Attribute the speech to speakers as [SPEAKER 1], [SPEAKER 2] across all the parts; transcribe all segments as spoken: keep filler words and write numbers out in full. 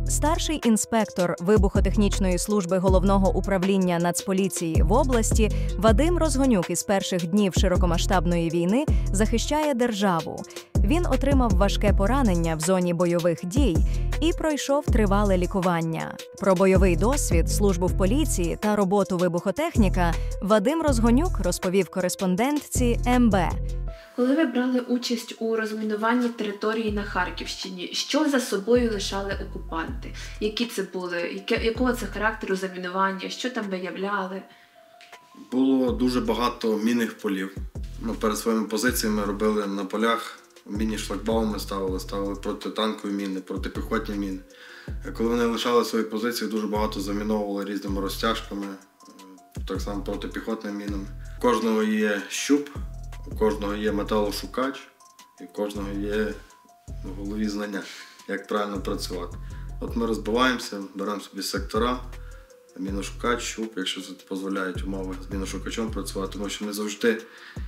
[SPEAKER 1] Старший інспектор вибухотехнічної служби Головного управління Нацполіції в області Вадим Розгонюк із перших днів широкомасштабної війни захищає державу. Він отримав важке поранення в зоні бойових дій і пройшов тривале лікування. Про бойовий досвід, службу в поліції та роботу вибухотехніка Вадим Розгонюк розповів кореспондентці ем бе.
[SPEAKER 2] Коли ви брали участь у розмінуванні території на Харківщині, що за собою лишали окупанти? Які це були? Якого це характеру замінування? Що там виявляли?
[SPEAKER 3] Було дуже багато мінних полів. Ми перед своїми позиціями робили на полях, мінні шлагбауми ставили, ставили протитанкові міни, протипіхотні міни. Коли вони лишали свої позиції, дуже багато заміновували різними розтяжками, так само протипіхотними мінами. У кожного є щуп, у кожного є металошукач, і у кожного є в голові знання, як правильно працювати. От ми розбиваємося, беремо собі сектора, міношукач, щуп, якщо це дозволяють умови з міношукачем працювати, тому що не завжди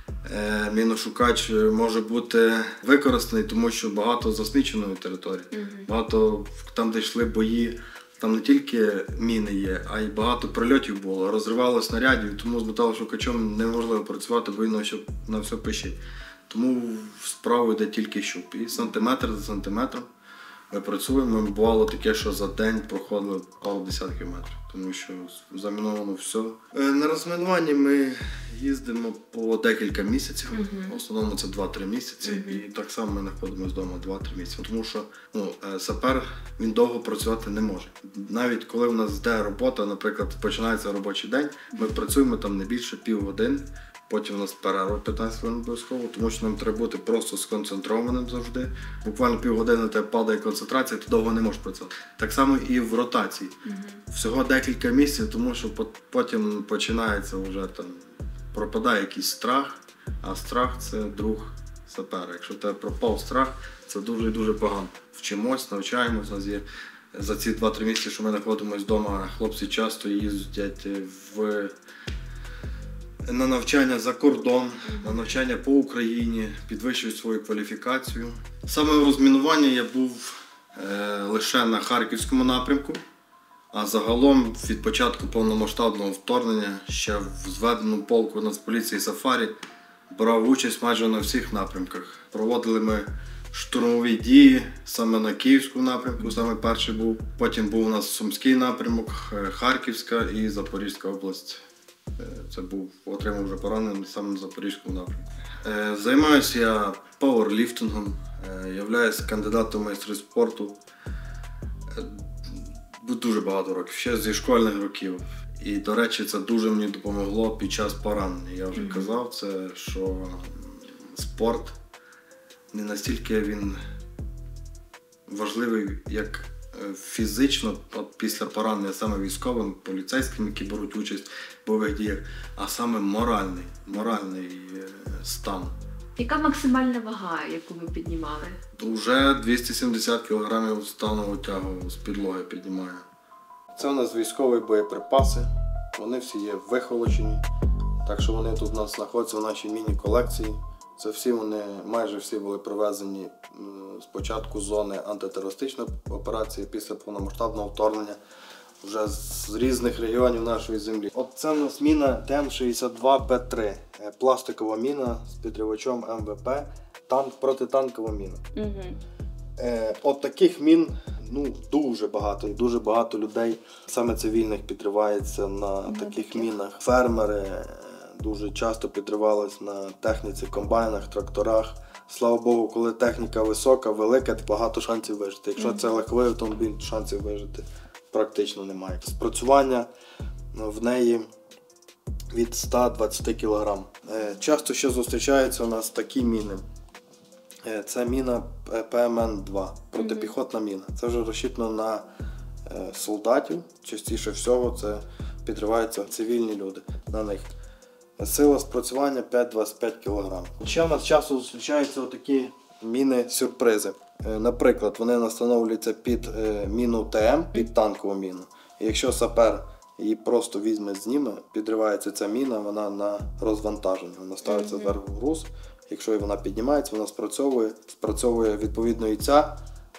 [SPEAKER 3] е, міношукач може бути використаний, тому що багато засміченої території, mm-hmm. багато там, де йшли бої, там не тільки міни є, а й багато прильотів було, розривало снарядів, тому з металошукачем неможливо працювати, бо він на все пищить. Тому в справу йде тільки щуп. І сантиметр за сантиметром ми працюємо. Бувало таке, що за день проходили пару десятків метрів, тому що заміновано все. На розмінуванні ми їздимо по декілька місяців, uh-huh. в основному це два-три місяці, uh-huh. і так само ми знаходимося вдома два-три місяці, тому що ну, сапер, він довго працювати не може. Навіть коли в нас йде робота, наприклад, починається робочий день, ми працюємо там не більше півгодини, потім у нас перерва п'ятнадцять хвилин обов'язково, тому що нам треба бути просто сконцентрованим завжди. Буквально півгодини тебе падає концентрація, ти довго не можеш працювати. Так само і в ротації. Uh-huh. Всього декілька місяців, тому що потім починається вже там, пропадає якийсь страх, а страх – це друг сапера. Якщо в тебе пропав страх, це дуже і дуже погано. Вчимось, навчаємось, у нас є за ці два-три місяці, що ми знаходимося вдома, хлопці часто їздять в на навчання за кордон, на навчання по Україні, підвищують свою кваліфікацію. Саме в розмінуванні я був е, лише на Харківському напрямку, а загалом від початку повномасштабного вторгнення ще в зведеному полку Нацполіції «Сафарі» брав участь майже на всіх напрямках. Проводили ми штурмові дії саме на Київському напрямку, саме перший був. Потім був у нас Сумський напрямок, Харківська і Запорізька область. Це був, отримав вже поранений саме на Запорізькому напрямку. Займаюся я пауерліфтингом, являюся кандидатом в майстри спорту. Дуже багато років, ще зі школьних років. І, до речі, це дуже мені допомогло під час поранення. Я вже mm-hmm. казав, це, що спорт не настільки він важливий, як фізично, от після поранення саме військовим, поліцейським, які беруть участь в бойових діях, а саме моральний, моральний стан.
[SPEAKER 2] Яка максимальна вага, яку ви піднімали?
[SPEAKER 3] Уже двісті сімдесят кілограмів станову тягу з підлоги піднімаю. Це у нас військові боєприпаси, вони всі є вихолочені, так що вони тут у нас знаходяться в нашій міні-колекції. Це всі вони, майже всі були привезені з початку зони антитерористичної операції після повномасштабного вторгнення вже з різних регіонів нашої землі. От це у нас міна Т М шістдесят два Б три, пластикова міна з підривачом М В П, танк, протитанкова міна. Угу. Е, от таких мін ну, дуже багато, і дуже багато людей, саме цивільних, підривається на ну, таких такі. мінах. Фермери дуже часто підривались на техніці, комбайнах, тракторах. Слава Богу, коли техніка висока, велика, багато шансів вижити. Якщо mm-hmm. це легковий автомобіль, шансів вижити практично немає. Спрацювання в неї від ста двадцяти кілограм. Часто ще зустрічаються у нас такі міни. Це міна П М Н два, протипіхотна міна. Це вже розчитано на солдатів. Частіше всього це підриваються цивільні люди на них. Сила спрацювання п'ять двадцять п'ять кілограм. Ще в нас часто зустрічаються такі міни-сюрпризи. Наприклад, вони встановлюються під міну Т М, під танкову міну. І якщо сапер її просто візьме, зніме, підривається ця міна, вона на розвантаження. Вона ставиться вверх в груз. Якщо вона піднімається, вона спрацьовує. Спрацьовує відповідно і ця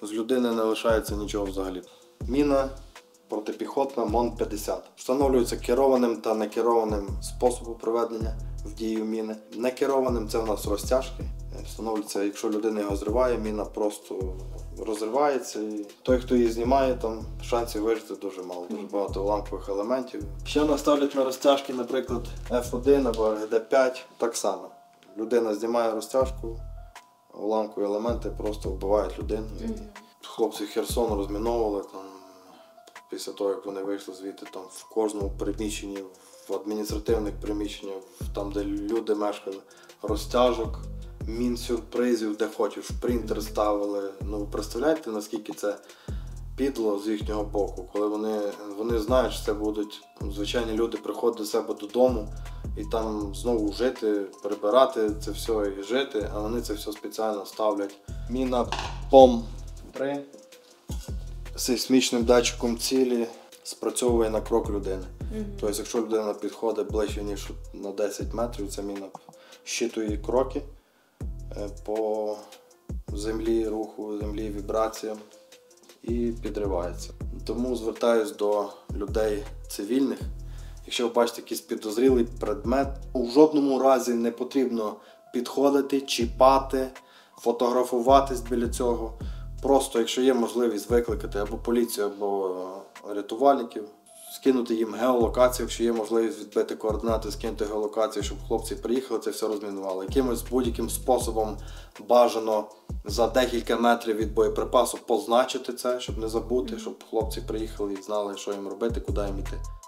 [SPEAKER 3] з людини не лишається нічого взагалі. Міна протипіхотна МОН п'ятдесят. Встановлюється керованим та некерованим способом проведення в дію міни. Некерованим це в нас розтяжки. Встановлюється, якщо людина його зриває, міна просто розривається. І той, хто її знімає, там шансів вижити дуже мало, дуже багато уламкових елементів. Ще нас ставлять на розтяжки, наприклад, еф один або ер ге де п'ять, так само. Людина знімає розтяжку, уламкові елементи просто вбивають людину. Хлопці Херсон розміновували там. Після того, як вони вийшли звідти, там в кожному приміщенні, в адміністративних приміщеннях, там, де люди мешкали, розтяжок, мін-сюрпризів, де хочеш, принтер ставили. Ну, ви представляєте, наскільки це підло з їхнього боку, коли вони, вони знають, що це будуть звичайні люди приходити до себе додому і там знову жити, прибирати це все і жити, а вони це все спеціально ставлять. Міна пом три. Сейсмічним датчиком цілі спрацьовує на крок людини. Mm-hmm. Тобто, якщо людина підходить ближче, ніж на десять метрів, ця міна щитує кроки по землі, руху, землі, вібраціям і підривається. Тому звертаюсь до людей цивільних. Якщо ви бачите якийсь підозрілий предмет, у жодному разі не потрібно підходити, чіпати, фотографуватись біля цього. Просто, якщо є можливість викликати або поліцію, або рятувальників, скинути їм геолокацію, якщо є можливість відбити координати, скинути геолокацію, щоб хлопці приїхали, це все розмінували. Якимось будь-яким способом бажано за декілька метрів від боєприпасу позначити це, щоб не забути, щоб хлопці приїхали і знали, що їм робити, куди їм йти.